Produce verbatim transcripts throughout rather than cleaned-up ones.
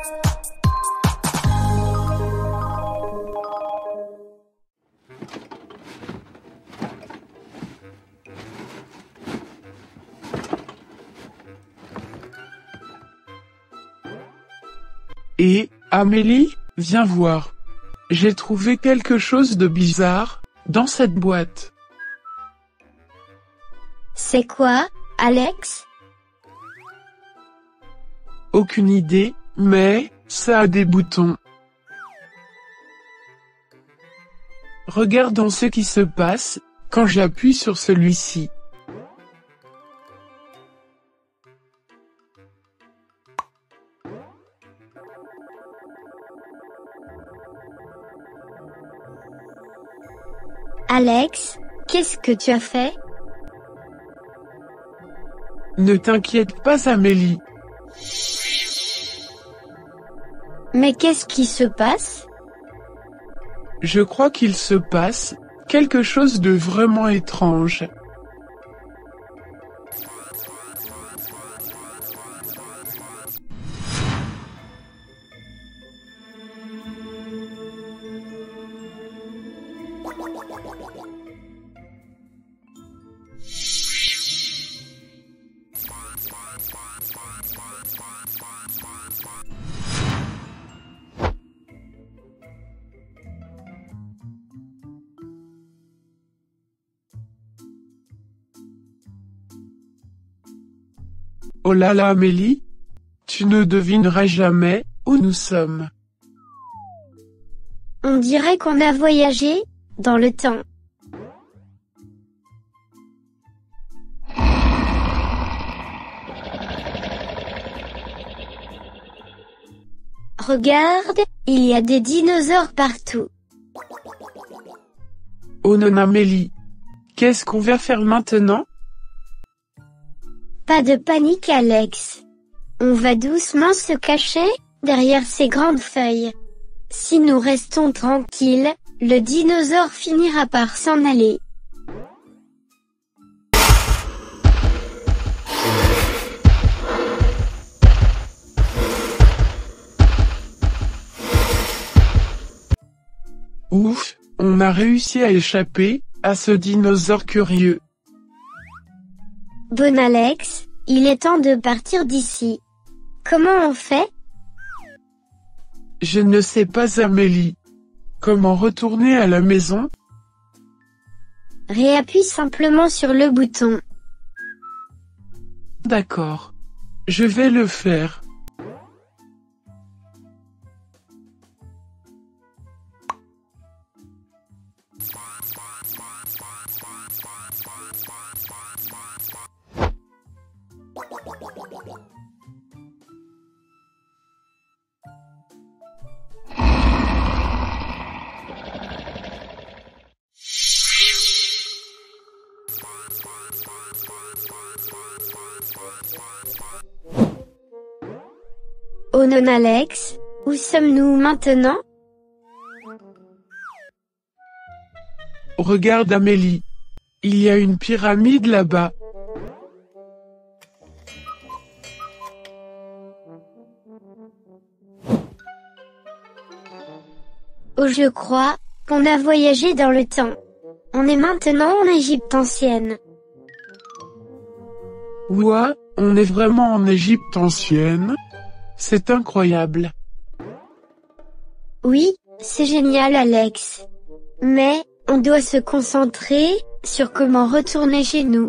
Et, Amélie, viens voir. J'ai trouvé quelque chose de bizarre, dans cette boîte. C'est quoi, Alex? Aucune idée, mais, ça a des boutons. Regardons ce qui se passe, quand j'appuie sur celui-ci. Alex, qu'est-ce que tu as fait? Ne t'inquiète pas, Amélie. Mais qu'est-ce qui se passe? Je crois qu'il se passe quelque chose de vraiment étrange. Oh là là, Amélie, tu ne devineras jamais où nous sommes. On dirait qu'on a voyagé dans le temps. Regarde, il y a des dinosaures partout. Oh non, Amélie, qu'est-ce qu'on va faire maintenant? Pas de panique, Alex. On va doucement se cacher derrière ces grandes feuilles. Si nous restons tranquilles, le dinosaure finira par s'en aller. Ouf, on a réussi à échapper à ce dinosaure curieux. Bon Alex, il est temps de partir d'ici. Comment on fait? Je ne sais pas, Amélie. Comment retourner à la maison? Réappuie simplement sur le bouton. D'accord. Je vais le faire. Oh non Alex, où sommes-nous maintenant? Regarde, Amélie. Il y a une pyramide là-bas. Oh, je crois qu'on a voyagé dans le temps. On est maintenant en Égypte ancienne. Ouah, on est vraiment en Égypte ancienne? C'est incroyable. Oui, c'est génial Alex. Mais, on doit se concentrer sur comment retourner chez nous.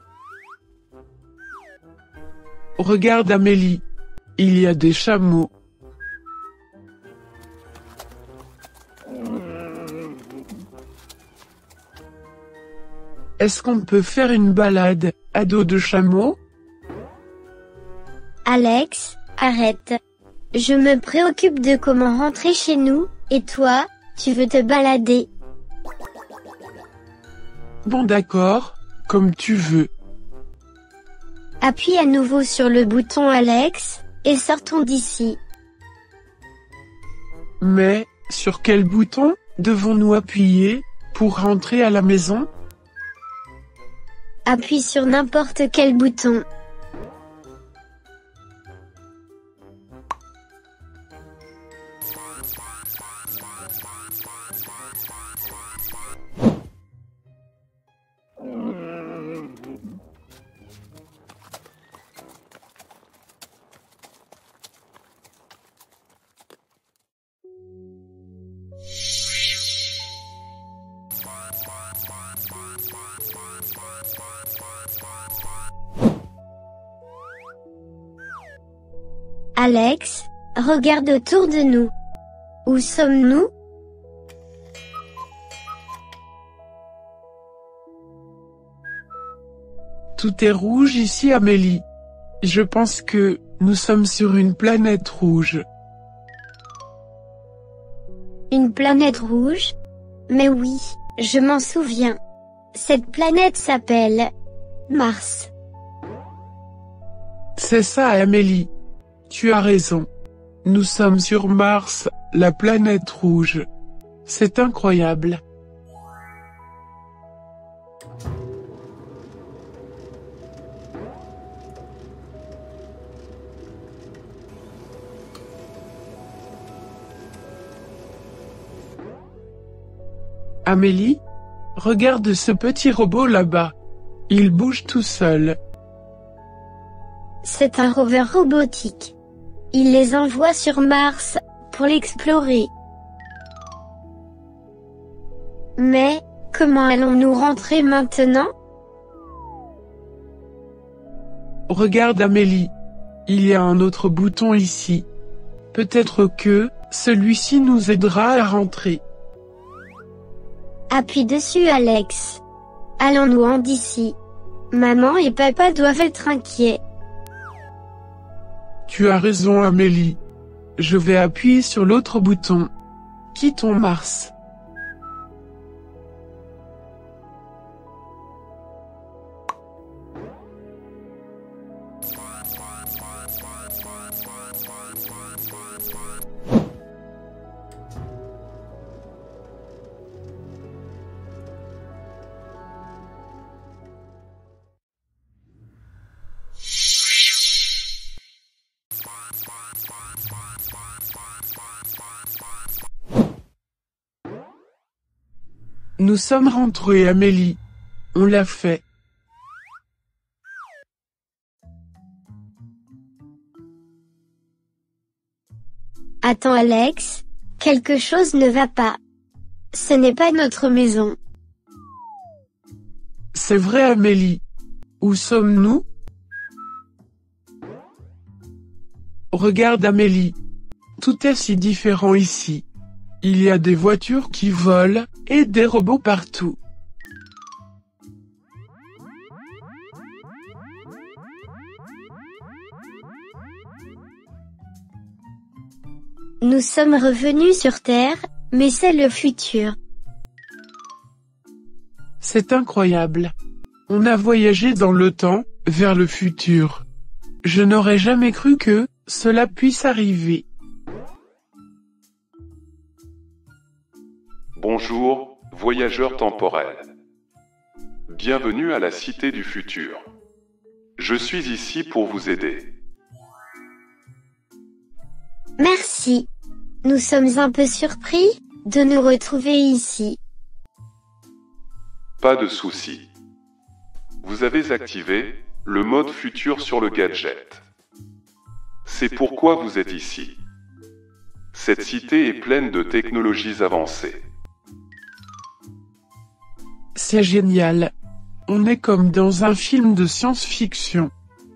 Regarde, Amélie. Il y a des chameaux. Est-ce qu'on peut faire une balade à dos de chameau? Alex, arrête. Je me préoccupe de comment rentrer chez nous, et toi, tu veux te balader. Bon d'accord, comme tu veux. Appuie à nouveau sur le bouton Alex, et sortons d'ici. Mais, sur quel bouton devons-nous appuyer pour rentrer à la maison? Appuie sur n'importe quel bouton. Alex, regarde autour de nous. Où sommes-nous? Tout est rouge ici, Amélie. Je pense que nous sommes sur une planète rouge. Une planète rouge? Mais oui, je m'en souviens. Cette planète s'appelle Mars. C'est ça, Amélie. Tu as raison. Nous sommes sur Mars, la planète rouge. C'est incroyable. Amélie, regarde ce petit robot là-bas. Il bouge tout seul. C'est un rover robotique. Il les envoie sur Mars pour l'explorer. Mais, comment allons-nous rentrer maintenant? Regarde Amélie. Il y a un autre bouton ici. Peut-être que celui-ci nous aidera à rentrer. Appuie dessus, Alex. Allons-nous d'ici. Maman et papa doivent être inquiets. Tu as raison, Amélie. Je vais appuyer sur l'autre bouton. Quittons Mars. Nous sommes rentrés, Amélie. On l'a fait. Attends, Alex. Quelque chose ne va pas. Ce n'est pas notre maison. C'est vrai, Amélie. Où sommes-nous? Regarde, Amélie. Tout est si différent ici. Il y a des voitures qui volent, et des robots partout. Nous sommes revenus sur Terre, mais c'est le futur. C'est incroyable. On a voyagé dans le temps, vers le futur. Je n'aurais jamais cru que cela puisse arriver. Bonjour, voyageurs temporels. Bienvenue à la Cité du Futur. Je suis ici pour vous aider. Merci. Nous sommes un peu surpris de nous retrouver ici. Pas de souci. Vous avez activé le mode futur sur le gadget. C'est pourquoi vous êtes ici. Cette cité est pleine de technologies avancées. C'est génial. On est comme dans un film de science-fiction.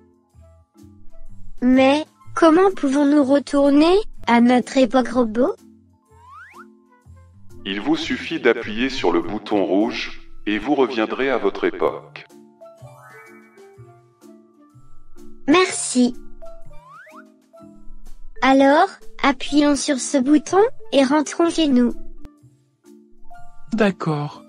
Mais, comment pouvons-nous retourner à notre époque robot? Il vous suffit d'appuyer sur le bouton rouge, et vous reviendrez à votre époque. Merci. Alors, appuyons sur ce bouton, et rentrons chez nous. D'accord.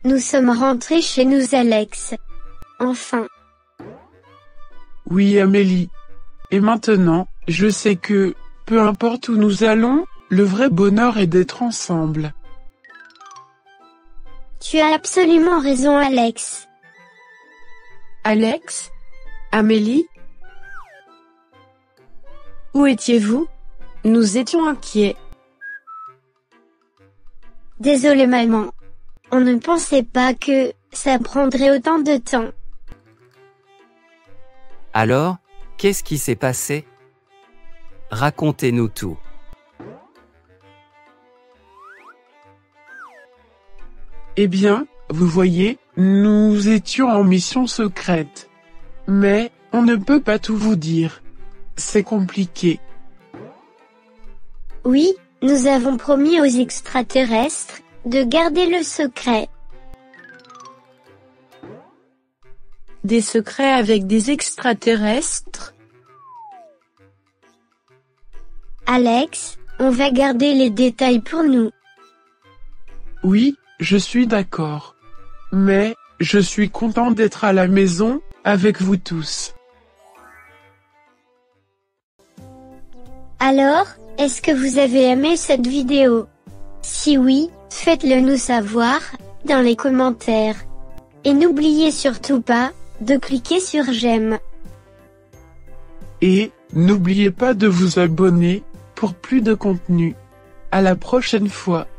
Nous sommes rentrés chez nous, Alex. Enfin. Oui, Amélie. Et maintenant, je sais que, peu importe où nous allons, le vrai bonheur est d'être ensemble. Tu as absolument raison, Alex. Alex? Amélie? Où étiez-vous? Nous étions inquiets. Désolée, maman. On ne pensait pas que ça prendrait autant de temps. Alors, qu'est-ce qui s'est passé? Racontez-nous tout. Eh bien, vous voyez, nous étions en mission secrète. Mais, on ne peut pas tout vous dire. C'est compliqué. Oui, nous avons promis aux extraterrestres de garder le secret. Des secrets avec des extraterrestres? Alex, on va garder les détails pour nous. Oui, je suis d'accord. Mais, je suis content d'être à la maison, avec vous tous. Alors, est-ce que vous avez aimé cette vidéo? Si oui, faites-le nous savoir, dans les commentaires. Et n'oubliez surtout pas, de cliquer sur j'aime. Et, n'oubliez pas de vous abonner, pour plus de contenu. À la prochaine fois.